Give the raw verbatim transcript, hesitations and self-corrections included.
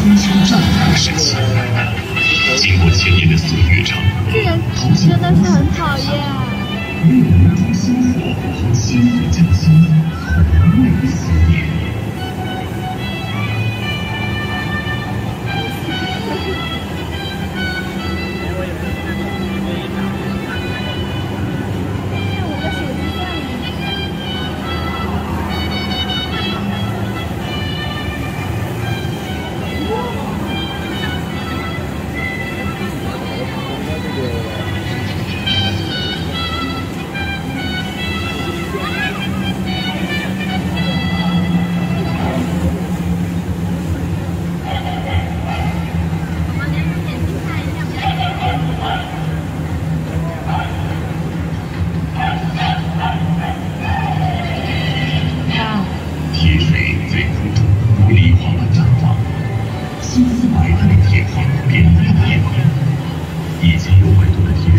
春秋战国时期。经过千年的岁月长河， 这人真的是很讨厌。 为了无中修火和薪火降薪，从未死也。铁水最孤独，如梨花般绽放，心思百态的铁盒，扁担的铁盒，已经有很多的铁。